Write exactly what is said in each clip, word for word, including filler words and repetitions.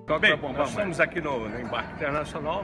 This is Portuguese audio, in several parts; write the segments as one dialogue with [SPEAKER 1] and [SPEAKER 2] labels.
[SPEAKER 1] Bem, nós estamos aqui no, no Embarque Internacional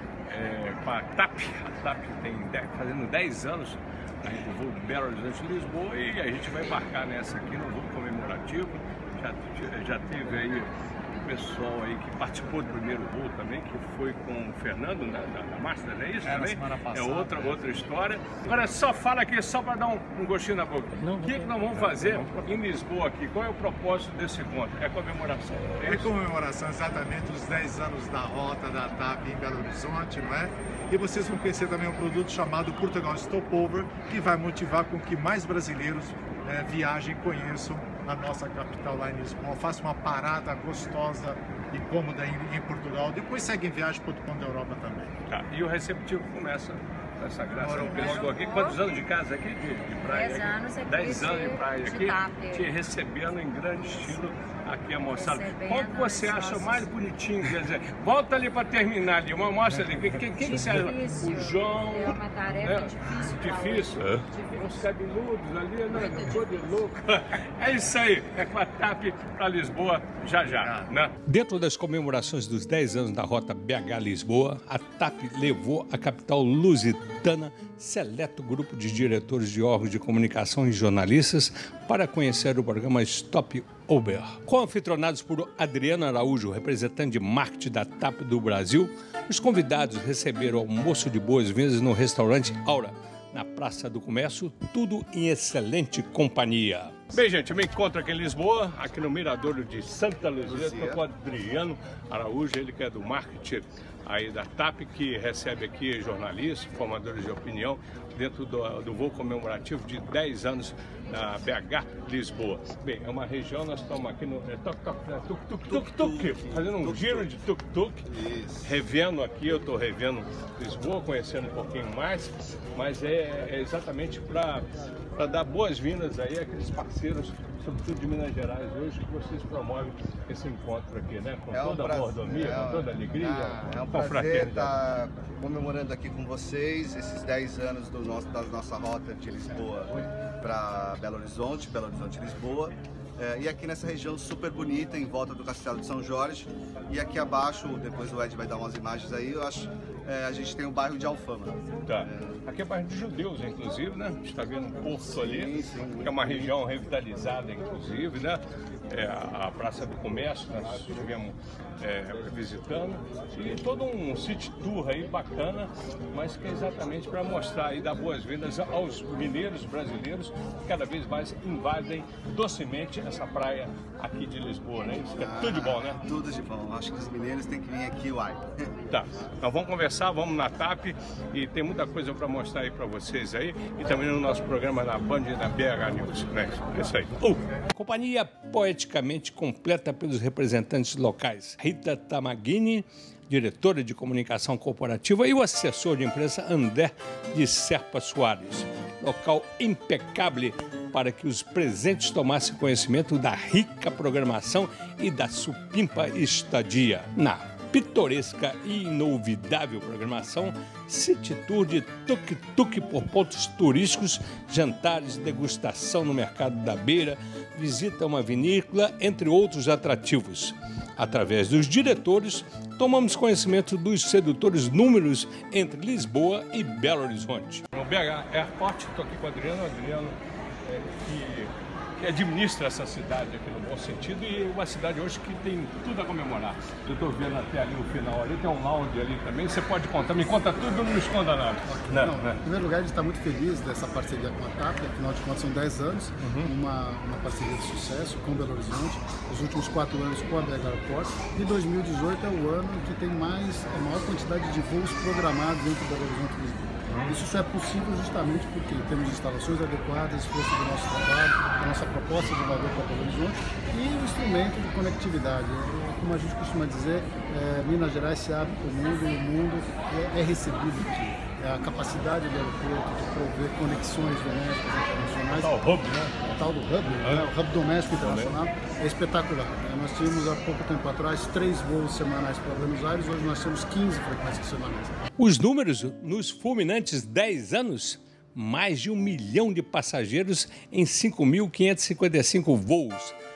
[SPEAKER 1] é, com a TAP. A TAP tem dez, fazendo dez anos do voo de Belo Horizonte, Lisboa, e a gente vai embarcar nessa aqui no voo comemorativo. Já, já teve aí o pessoal aí que participou do primeiro voo também, que foi com o Fernando na, na, na Master, não é isso?
[SPEAKER 2] É,
[SPEAKER 1] também?
[SPEAKER 2] passada,
[SPEAKER 1] é outra,
[SPEAKER 2] é.
[SPEAKER 1] outra história. Agora só fala aqui, só para dar um, um gostinho na boca. O que, que nós vamos fazer em Lisboa aqui? Qual é o propósito desse encontro? É comemoração.
[SPEAKER 2] É comemoração exatamente dos dez anos da rota da TAP em Belo Horizonte, não é? E vocês vão conhecer também um produto chamado Portugal Stopover, que vai motivar com que mais brasileiros é, viajem e conheçam a nossa capital lá em Lisboa. Façam uma parada gostosa e cômoda em, em Portugal. Depois seguem viagem para outro ponto da Europa também.
[SPEAKER 1] Tá. E o receptivo começa com essa graça do pessoal aqui. Quantos anos de casa aqui? De, de praia?
[SPEAKER 3] Dez anos aqui.
[SPEAKER 1] Dez anos de praia aqui.
[SPEAKER 3] De
[SPEAKER 1] te recebendo em grande estilo aqui a moçada.
[SPEAKER 3] Recebendo
[SPEAKER 1] Qual que você acha
[SPEAKER 3] nossos...
[SPEAKER 1] mais bonitinho? Quer dizer, volta ali para terminar ali, uma mostra ali. Quem, quem que você acha? O João.
[SPEAKER 3] É uma tarefa
[SPEAKER 1] é,
[SPEAKER 3] difícil.
[SPEAKER 1] Difícil? É. Os cabeludos ali, né? Cor de louco. É isso aí. É com a TAP para Lisboa já já. Né? Dentro das comemorações dos dez anos da rota B H Lisboa, a TAP levou a capital lusitana seleto grupo de diretores de órgãos de comunicação e jornalistas para conhecer o programa Stop Over. Co-anfitrionados por Adriano Araújo, representante de marketing da TAP do Brasil, os convidados receberam almoço de boas-vindas no restaurante Aura, na Praça do Comércio, tudo em excelente companhia. Bem, gente, eu me encontro aqui em Lisboa, aqui no Miradouro de Santa Luzia, estou com o Adriano Araújo, ele que é do marketing aí da TAP, que recebe aqui jornalistas, formadores de opinião, dentro do, do voo comemorativo de dez anos da B H Lisboa. Bem, é uma região, nós estamos aqui no é, toc, toc, é, tuk, tuk, tuk, tuk, fazendo um giro de tuk-tuk, revendo aqui, eu estou revendo Lisboa, conhecendo um pouquinho mais, mas é, é exatamente para dar boas-vindas aí àqueles parceiros, sobretudo de Minas Gerais hoje, que vocês promovem esse encontro aqui, né? Com
[SPEAKER 4] é um
[SPEAKER 1] toda a mordomia,
[SPEAKER 4] é,
[SPEAKER 1] com toda a alegria,
[SPEAKER 4] ah, é um
[SPEAKER 1] com a
[SPEAKER 4] prazer estar comemorando aqui com vocês esses dez anos do nosso, da nossa rota de Lisboa para Belo Horizonte, Belo Horizonte Lisboa. É, e aqui nessa região super bonita, em volta do Castelo de São Jorge. E aqui abaixo, depois o Ed vai dar umas imagens aí, eu acho, é, a gente tem o bairro de Alfama.
[SPEAKER 1] Tá. É... Aqui é bairro de judeus, inclusive, né? A gente está vendo um porto ali,
[SPEAKER 4] sim, sim.
[SPEAKER 1] que é uma região revitalizada, inclusive, né? É, a Praça do Comércio, nós estivemos é, visitando, e todo um city tour aí bacana, mas que é exatamente para mostrar e dar boas-vindas aos mineiros brasileiros que cada vez mais invadem docemente essa praia aqui de Lisboa, né? Isso que é ah, tudo de bom, né?
[SPEAKER 4] Tudo de bom. Acho que os mineiros têm que vir aqui, uai.
[SPEAKER 1] Tá. Então vamos conversar, vamos na TAP e tem muita coisa para mostrar aí para vocês aí e também no nosso programa na Band e na B H News, né? Isso aí. Uh. Companhia poeticamente completa pelos representantes locais. Rita Tamaghini, diretora de comunicação corporativa, e o assessor de imprensa André de Serpa Soares. Local impecável para que os presentes tomassem conhecimento da rica programação e da supimpa estadia. Na pitoresca e inovidável programação, City Tour de tuk-tuk por pontos turísticos, jantares, degustação no Mercado da Beira, visita a uma vinícola, entre outros atrativos. Através dos diretores, tomamos conhecimento dos sedutores números entre Lisboa e Belo Horizonte. No B H Airport, estou aqui com o Adriano, Adriano é, que, que administra essa cidade aqui no bom sentido, e uma cidade hoje que tem tudo a comemorar. Eu estou vendo até ali o final ali, tem um lounge ali também, você pode contar, me conta tudo, não me esconda nada.
[SPEAKER 5] Não, não, não. Em primeiro lugar, a gente está muito feliz dessa parceria com a TAP, afinal de contas são dez anos, uhum. uma, uma parceria de sucesso com Belo Horizonte, os últimos quatro anos com a B H Airport, e dois mil e dezoito é o ano que tem mais, a maior quantidade de voos programados entre Belo Horizonte e Lisboa. Isso só é possível justamente porque temos instalações adequadas, esforço do nosso trabalho, a nossa proposta de valor para Belo Horizonte e o instrumento de conectividade. Como a gente costuma dizer, é, Minas Gerais se abre para o mundo e o mundo é, é recebido aqui. A capacidade do aeroporto de prover conexões domésticas internacionais.
[SPEAKER 1] Tal hub, né?
[SPEAKER 5] Tal do hub, é. né? O hub doméstico internacional é espetacular. Nós tínhamos há pouco tempo atrás três voos semanais para Buenos Aires, hoje nós temos quinze frequências semanais.
[SPEAKER 1] Os números nos fulminantes dez anos, mais de um milhão de passageiros em cinco mil quinhentos e cinquenta e cinco voos. A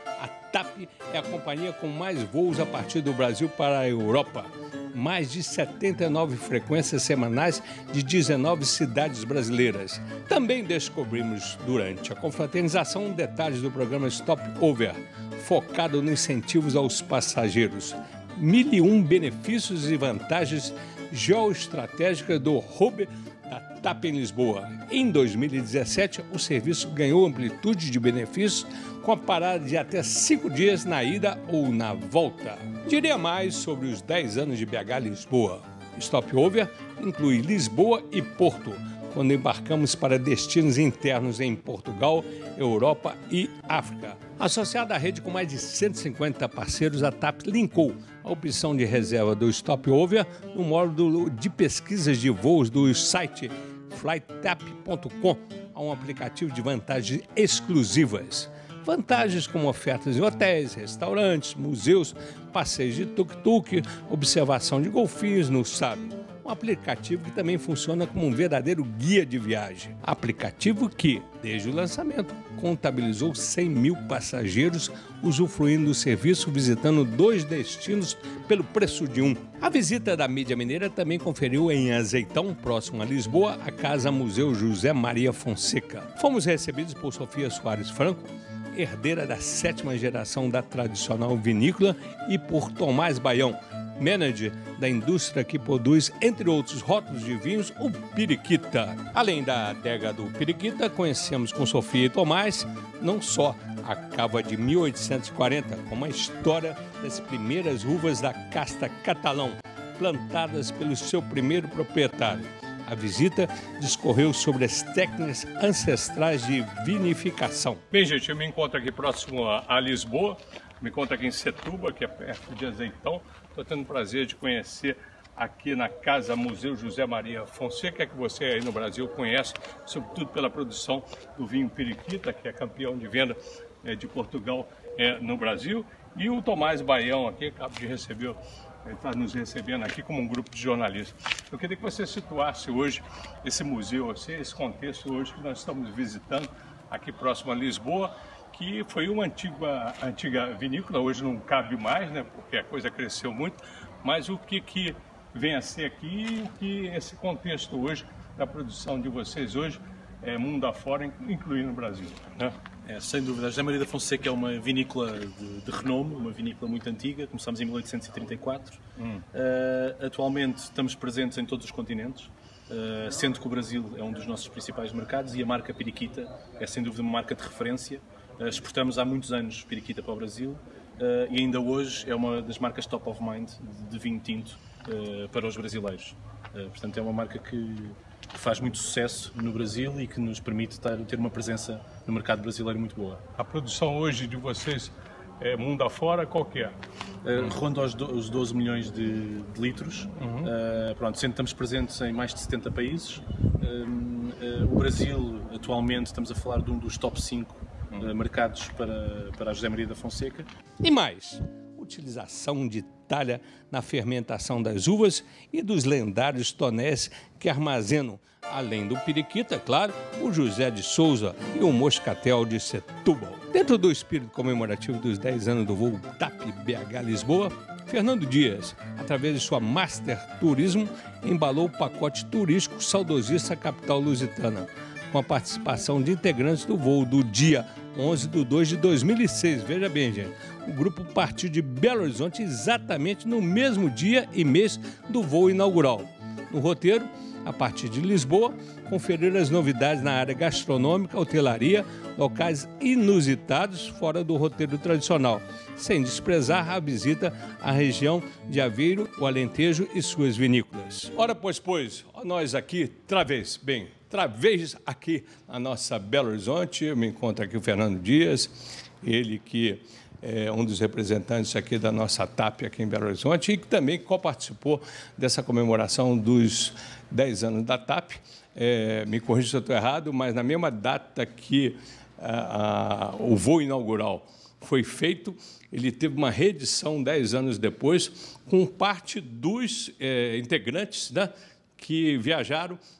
[SPEAKER 1] TAP é a companhia com mais voos a partir do Brasil para a Europa. Mais de setenta e nove frequências semanais de dezenove cidades brasileiras. Também descobrimos, durante a confraternização, detalhes do programa Stop Over, focado nos incentivos aos passageiros. Mil e um benefícios e vantagens geoestratégicas do hub da TAP em Lisboa. Em dois mil e dezessete, o serviço ganhou amplitude de benefícios com a parada de até cinco dias na ida ou na volta. Diria mais sobre os dez anos de B H Lisboa. Stop Over inclui Lisboa e Porto, quando embarcamos para destinos internos em Portugal, Europa e África. Associada à rede com mais de cento e cinquenta parceiros, a TAP linkou a opção de reserva do Stop Over no módulo de pesquisas de voos do site flight tap ponto com a um aplicativo de vantagens exclusivas. Vantagens como ofertas em hotéis, restaurantes, museus, passeios de tuk-tuk, observação de golfinhos no Sabe. Um aplicativo que também funciona como um verdadeiro guia de viagem. Aplicativo que, desde o lançamento, contabilizou cem mil passageiros usufruindo do serviço, visitando dois destinos pelo preço de um. A visita da mídia mineira também conferiu em Azeitão, próximo a Lisboa, a Casa Museu José Maria Fonseca. Fomos recebidos por Sofia Soares Franco, herdeira da sétima geração da tradicional vinícola, e por Tomás Baião, manager da indústria que produz, entre outros rótulos de vinhos, o Periquita. Além da adega do Periquita, conhecemos com Sofia e Tomás não só a cava de mil oitocentos e quarenta, como a história das primeiras uvas da casta catalão, plantadas pelo seu primeiro proprietário. A visita discorreu sobre as técnicas ancestrais de vinificação.
[SPEAKER 3] Bem, gente, eu me encontro aqui próximo a Lisboa, me encontro aqui em Setúbal, que é perto de Azeitão. Estou tendo o prazer de conhecer aqui na Casa Museu José Maria Fonseca, que você aí no Brasil conhece, sobretudo pela produção do vinho Periquita, que é campeão de venda é, de Portugal é, no Brasil. E o Tomás Baião aqui, acabo de receber, está nos recebendo aqui como um grupo de jornalistas. Eu queria que você situasse hoje esse museu, esse contexto hoje que nós estamos visitando aqui próximo a Lisboa, que foi uma antiga, antiga vinícola, hoje não cabe mais, né, porque a coisa cresceu muito, mas o que, que vem a ser aqui e o que esse contexto hoje da produção de vocês hoje, é, mundo afora, incluindo o Brasil, né?
[SPEAKER 6] É, sem dúvida, a José Maria da Fonseca é uma vinícola de, de renome, uma vinícola muito antiga, começámos em mil oitocentos e trinta e quatro. Hum. Uh, atualmente estamos presentes em todos os continentes, uh, sendo que o Brasil é um dos nossos principais mercados e a marca Periquita é sem dúvida uma marca de referência. Uh, exportamos há muitos anos Periquita para o Brasil uh, e ainda hoje é uma das marcas top of mind de, de vinho tinto uh, para os brasileiros. Uh, portanto, é uma marca que que faz muito sucesso no Brasil e que nos permite ter, ter uma presença no mercado brasileiro muito boa.
[SPEAKER 3] A produção hoje de vocês, é, mundo afora, qual que é?
[SPEAKER 6] Uh, ronda os, do, os doze milhões de, de litros. Uhum. Uh, pronto, sendo que estamos presentes em mais de setenta países. Uh, uh, o Brasil, atualmente, estamos a falar de um dos top cinco uh, mercados para, para a José Maria da Fonseca.
[SPEAKER 1] E mais, utilização de talha na fermentação das uvas e dos lendários tonéis que armazenam, além do Periquita, claro, o José de Souza e o Moscatel de Setúbal. Dentro do espírito comemorativo dos dez anos do voo TAP B H Lisboa, Fernando Dias, através de sua Master Turismo, embalou o pacote turístico saudosista capital lusitana, com a participação de integrantes do voo do dia onze de dois de dois mil e seis. Veja bem, gente, o grupo partiu de Belo Horizonte exatamente no mesmo dia e mês do voo inaugural. No roteiro, a partir de Lisboa, conferir as novidades na área gastronômica, hotelaria, locais inusitados fora do roteiro tradicional, sem desprezar a visita à região de Aveiro, o Alentejo e suas vinícolas. Ora, pois, pois, nós aqui, travês, bem, travês aqui na nossa Belo Horizonte. Eu me encontro aqui o Fernando Dias, ele que é um dos representantes aqui da nossa TAP aqui em Belo Horizonte e que também co-participou dessa comemoração dos dez anos da TAP. É, me corrija se eu estou errado, mas na mesma data que a, a, o voo inaugural foi feito, ele teve uma reedição dez anos depois, com parte dos é, integrantes, né, que viajaram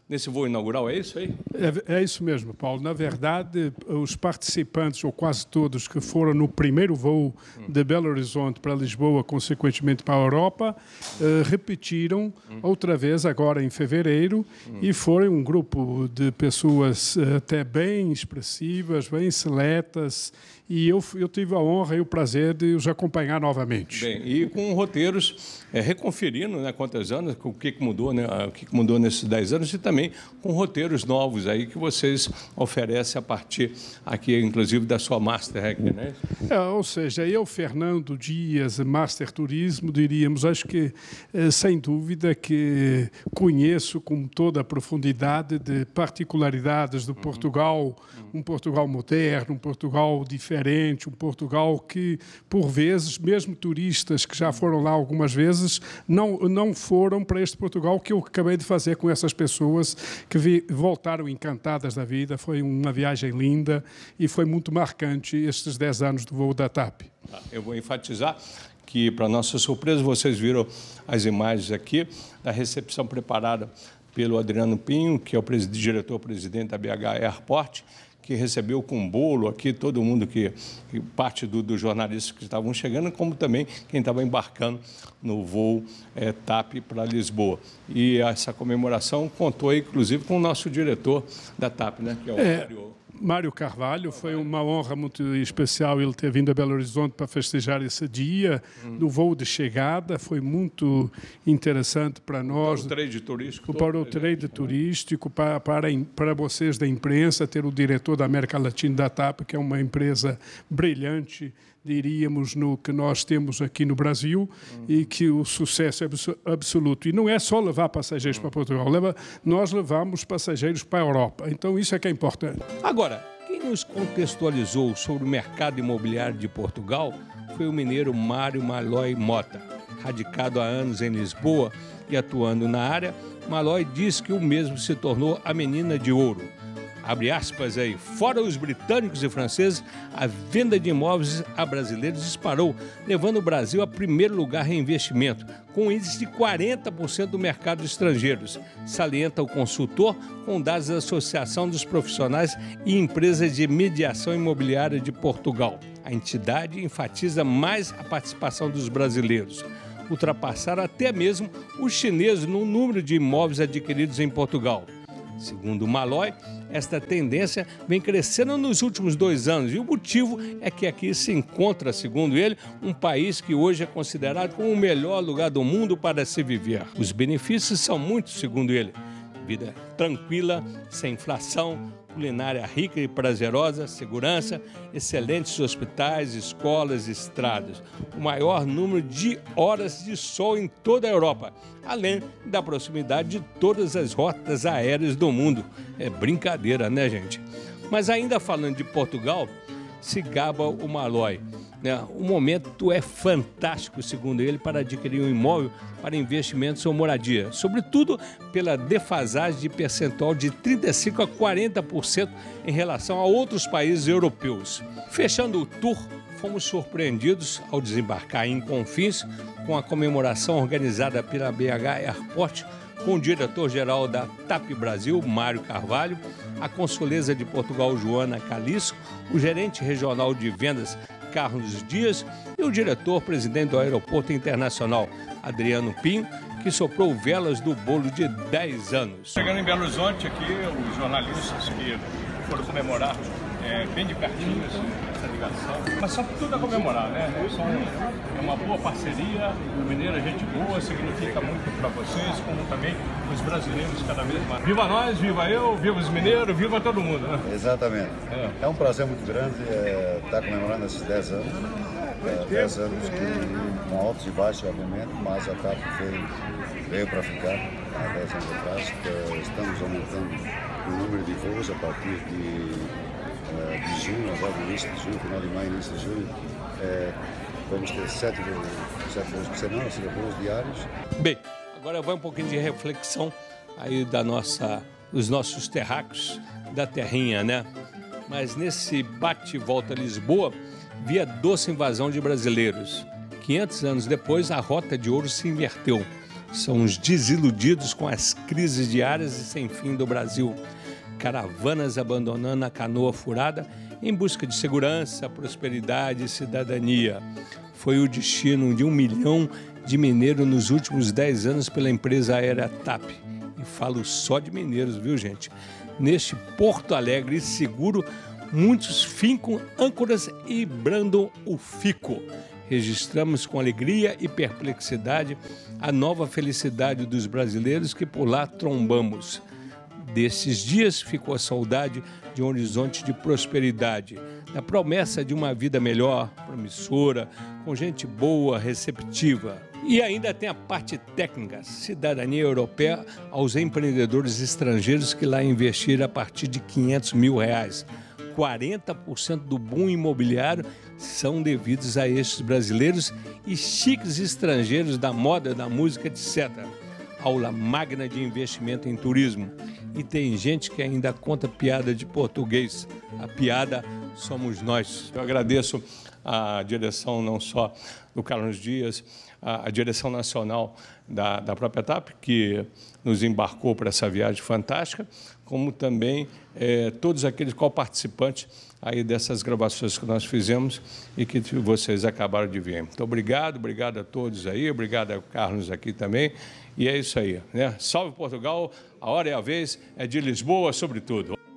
[SPEAKER 1] nesse voo inaugural, é isso aí?
[SPEAKER 7] É, é isso mesmo, Paulo. Na verdade, os participantes, ou quase todos, que foram no primeiro voo de Belo Horizonte para Lisboa, consequentemente para a Europa, eh, repetiram hum. outra vez, agora em fevereiro, hum. e foi um grupo de pessoas até bem expressivas, bem seletas, e eu, eu tive a honra e o prazer de os acompanhar novamente.
[SPEAKER 1] Bem, e com roteiros, é, reconferindo, né, quantos anos, o que mudou, né, o que mudou nesses dez anos, e também com roteiros novos aí que vocês oferecem a partir aqui, inclusive, da sua Master aqui, né?
[SPEAKER 7] É, ou seja, eu, Fernando Dias, Master Turismo, diríamos, acho que, é, sem dúvida, que conheço com toda a profundidade de particularidades do uhum. Portugal, um Portugal moderno, um Portugal diferente, um Portugal que, por vezes, mesmo turistas que já foram lá algumas vezes, não, não foram para este Portugal que eu acabei de fazer com essas pessoas que vi, voltaram encantadas da vida. Foi uma viagem linda e foi muito marcante estes dez anos do voo da TAP.
[SPEAKER 1] Eu vou enfatizar que, para nossa surpresa, vocês viram as imagens aqui da recepção preparada pelo Adriano Pinho, que é o diretor-presidente da B H Airport, que recebeu com bolo aqui todo mundo, que, que parte dos do jornalistas que estavam chegando, como também quem estava embarcando no voo é, TAP para Lisboa. E essa comemoração contou, inclusive, com o nosso diretor da TAP, né, que é o
[SPEAKER 7] é.
[SPEAKER 1] Mário.
[SPEAKER 7] Mário Carvalho, foi uma honra muito especial ele ter vindo a Belo Horizonte para festejar esse dia hum. do voo de chegada. Foi muito interessante para nós.
[SPEAKER 1] Para o trade turístico.
[SPEAKER 7] Para o trade turístico, para, para, para vocês da imprensa, ter o diretor da América Latina da TAP, que é uma empresa brilhante, diríamos, no que nós temos aqui no Brasil, hum. e que o sucesso é absoluto. E não é só levar passageiros hum. para Portugal, leva, nós levamos passageiros para a Europa. Então, isso é que é importante.
[SPEAKER 1] Agora, quem nos contextualizou sobre o mercado imobiliário de Portugal foi o mineiro Mário Malloy Mota. Radicado há anos em Lisboa e atuando na área, Malloy diz que o mesmo se tornou a menina de ouro. Abre aspas aí, fora os britânicos e franceses, a venda de imóveis a brasileiros disparou, levando o Brasil a primeiro lugar em investimento, com um índice de quarenta por cento do mercado de estrangeiros, salienta o consultor com dados da Associação dos Profissionais e Empresas de Mediação Imobiliária de Portugal. A entidade enfatiza mais a participação dos brasileiros. Ultrapassaram até mesmo os chineses no número de imóveis adquiridos em Portugal. Segundo Malloy, esta tendência vem crescendo nos últimos dois anos e o motivo é que aqui se encontra, segundo ele, um país que hoje é considerado como o melhor lugar do mundo para se viver. Os benefícios são muitos, segundo ele. Vida tranquila, sem inflação, culinária rica e prazerosa, segurança, excelentes hospitais, escolas e estradas, o maior número de horas de sol em toda a Europa, além da proximidade de todas as rotas aéreas do mundo. É brincadeira, né, gente? Mas ainda falando de Portugal, se gaba o Malloy. O momento é fantástico, segundo ele, para adquirir um imóvel para investimentos ou moradia, sobretudo pela defasagem de percentual de trinta e cinco por cento a quarenta por cento em relação a outros países europeus. Fechando o tour, fomos surpreendidos ao desembarcar em Confins com a comemoração organizada pela B H Airport, com o diretor-geral da TAP Brasil, Mário Carvalho, a consuleza de Portugal, Joana Caliço, o gerente regional de vendas, Carlos Dias, e o diretor-presidente do Aeroporto Internacional, Adriano Pinho, que soprou velas do bolo de dez anos.
[SPEAKER 3] Chegando em Belo Horizonte aqui, os jornalistas que foram comemorar é, bem de pertinho essa ligação. Mas só tudo a comemorar, né? É uma boa parceria, o mineiro é gente boa, significa muito para vocês, como também os brasileiros cada vez mais. Viva nós, viva eu, viva os mineiros, viva todo mundo, né?
[SPEAKER 8] Exatamente. É, é um prazer muito grande é, estar comemorando esses dez anos. É, dez anos que, com altos e baixos, obviamente, mas a TAP veio, veio para ficar há dez anos atrás. Estamos aumentando o número de voos a partir de de junho, agora no início de junho, final de maio, início de junho, é, vamos ter sete voos por semana, cinco voos diários.
[SPEAKER 1] Bem, agora vai um pouquinho de reflexão aí da nossa, dos nossos terráqueos da terrinha, né? Mas nesse bate-volta a Lisboa, via doce invasão de brasileiros. quinhentos anos depois, a rota de ouro se inverteu. são os desiludidos com as crises diárias e sem fim do Brasil. Caravanas abandonando a canoa furada em busca de segurança, prosperidade e cidadania. Foi o destino de um milhão de mineiros nos últimos dez anos pela empresa aérea TAP. E falo só de mineiros, viu, gente? Neste Porto Alegre seguro, muitos fincam âncoras e brandam o fico. Registramos com alegria e perplexidade a nova felicidade dos brasileiros que por lá trombamos. Desses dias ficou a saudade de um horizonte de prosperidade, da promessa de uma vida melhor, promissora, com gente boa, receptiva. E ainda tem a parte técnica, cidadania europeia aos empreendedores estrangeiros que lá investiram a partir de quinhentos mil reais. quarenta por cento do boom imobiliário são devidos a estes brasileiros e chiques estrangeiros da moda, da música, etcétera. Aula magna de investimento em turismo. E tem gente que ainda conta piada de português. A piada somos nós. Eu agradeço a direção não só do Carlos Dias, a, a direção nacional da, da própria TAP, que nos embarcou para essa viagem fantástica, como também é, todos aqueles co-participantes aí dessas gravações que nós fizemos e que vocês acabaram de ver. Então, obrigado, obrigado a todos aí, obrigado ao Carlos aqui também. E é isso aí, né? Salve Portugal, a hora e a vez é de Lisboa, sobretudo.